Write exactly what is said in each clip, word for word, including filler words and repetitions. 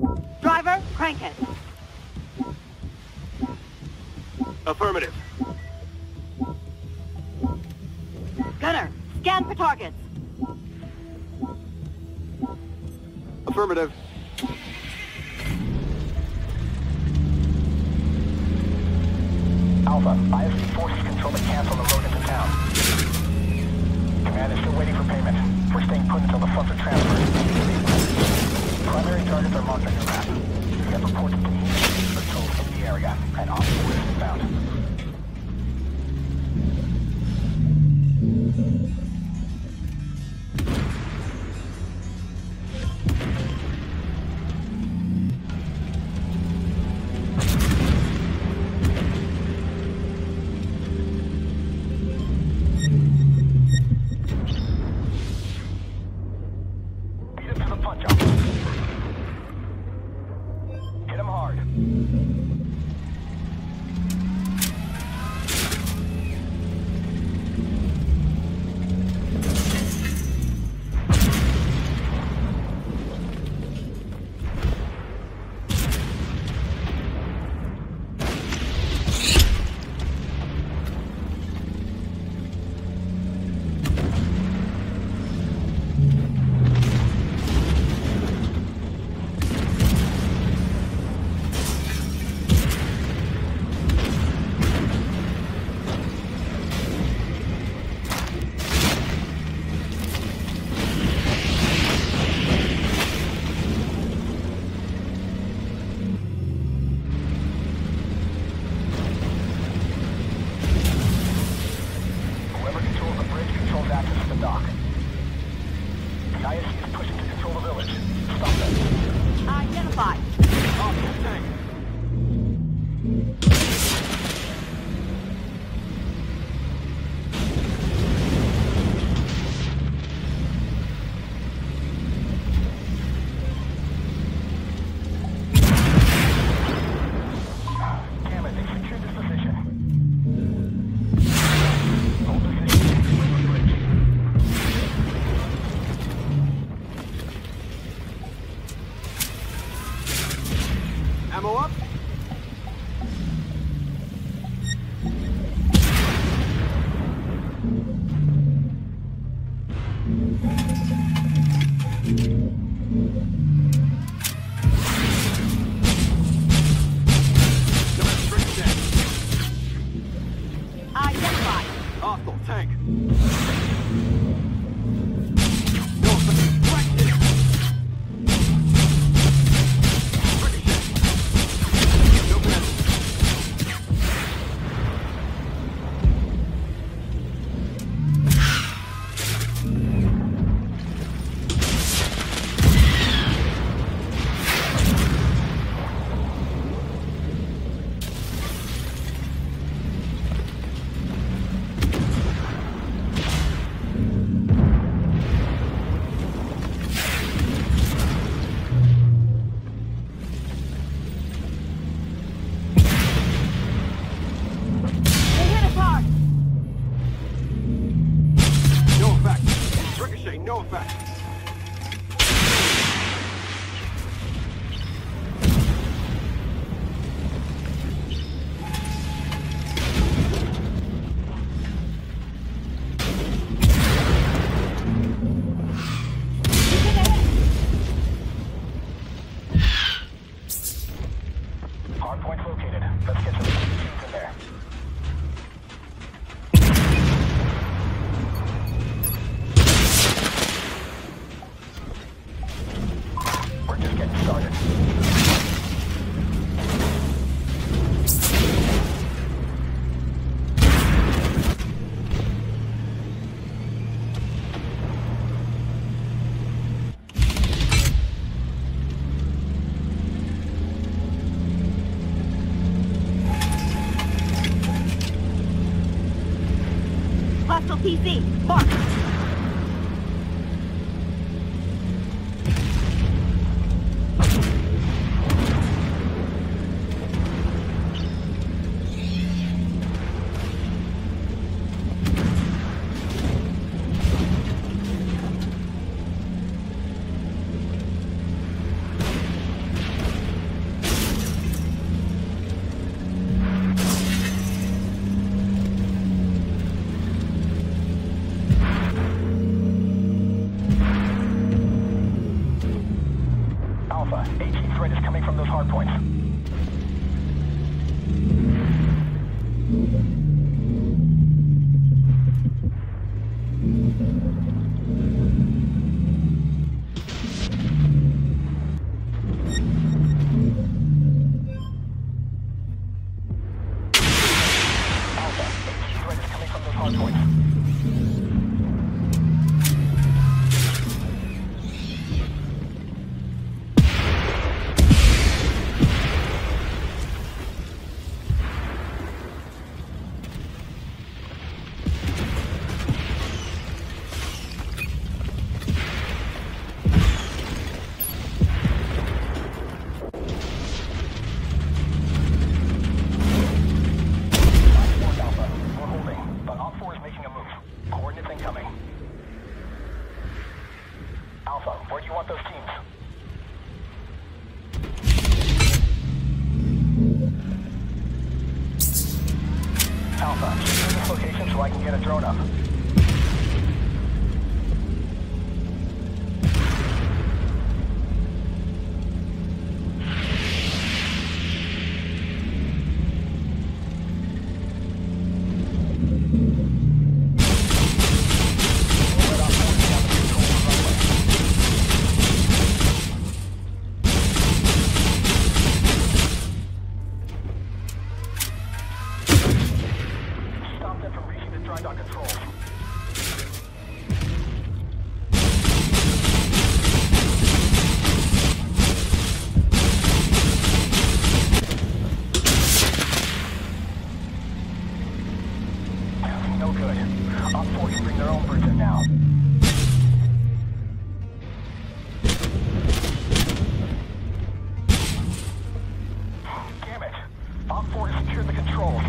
Driver, crank it. Affirmative. Gunner, scan for targets. Affirmative. Alpha, I S C forces control the cancel the load into town. Command is still waiting for payment. We're staying put until the funds are transferred. Primary targets are marked on your map. We have reported to patrols in the area, and officers have been found. Ammo up? Identify. Hostile tank. No effect. Hard point located. Let's get some shoots in there. We're just getting started. Hostile P C. Mark. hardpoints. Alpha, where do you want those teams? Alpha, secure this location so I can get a drone up. Dry dock controls. No good. Op four can bring their own birds in now. Damn it. Op four has secured the controls.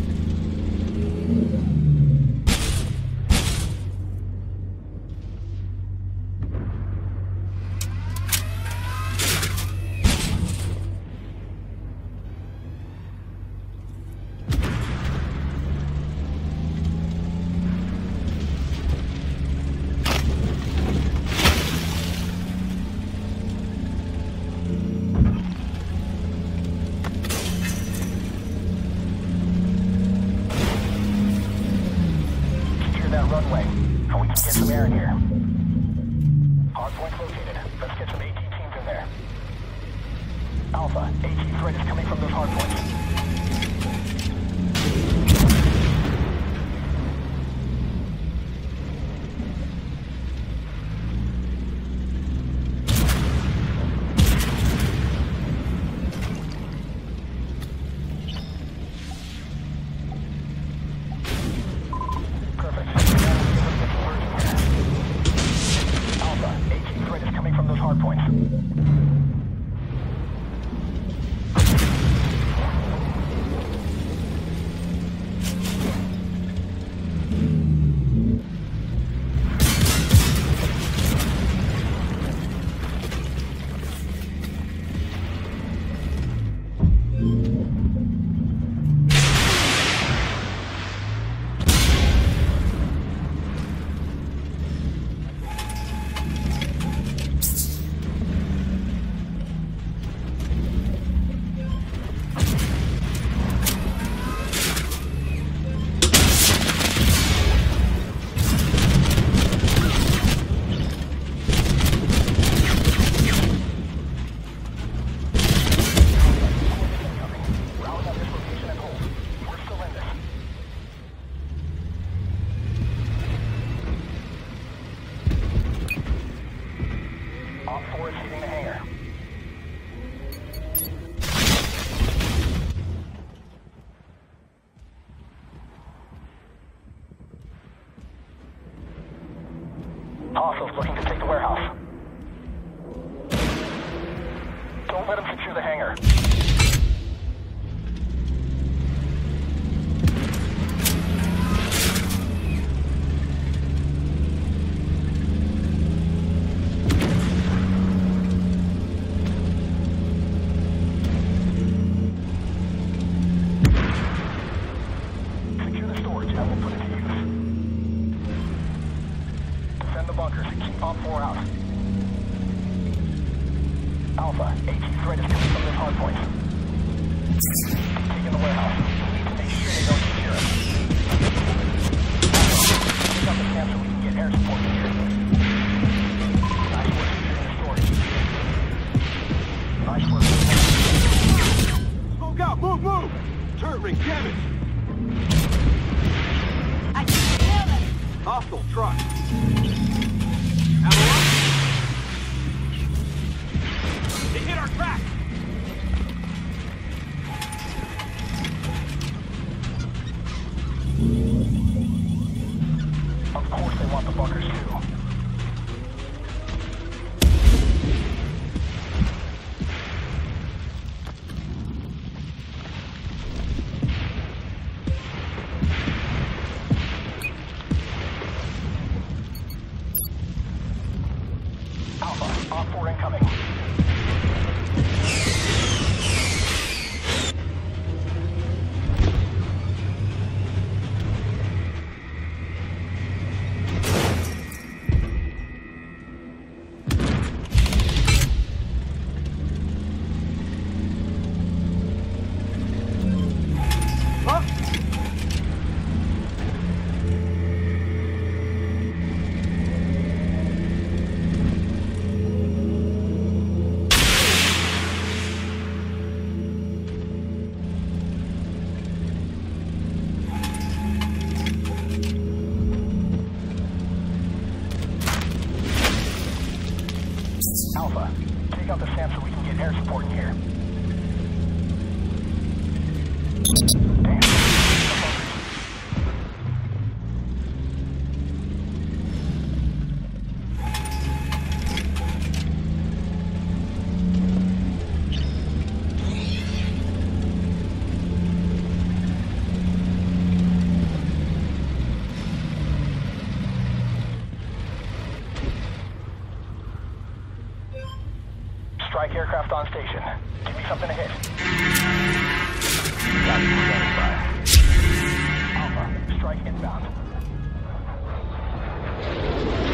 Runway, and we can get some air in here. Hardpoint located. Let's get some AT teams in there. Alpha, AT threat is coming from those hardpoints. Hardpoints. Op four is hitting the hangar. Hostiles looking to take the warehouse. Don't let them secure the hangar. Bunkers and keep Op four out. Alpha, AT threat is coming from this hardpoint. Taking the warehouse. We need to make sure they don't secure it. Alpha, pick up the camp so we can get air support here. Nice work securing the storage. Nice work. Smoke out! Move, move! Turret ring, damage! I Hostile truck. Ammo up. They hit our track. Of course they want the bunkers too. Alpha, op four incoming. Alpha, take out the SAM so we can get air support in here. Damn. Strike aircraft on station. Give me something to hit. Got it, standing by. Alpha, strike inbound.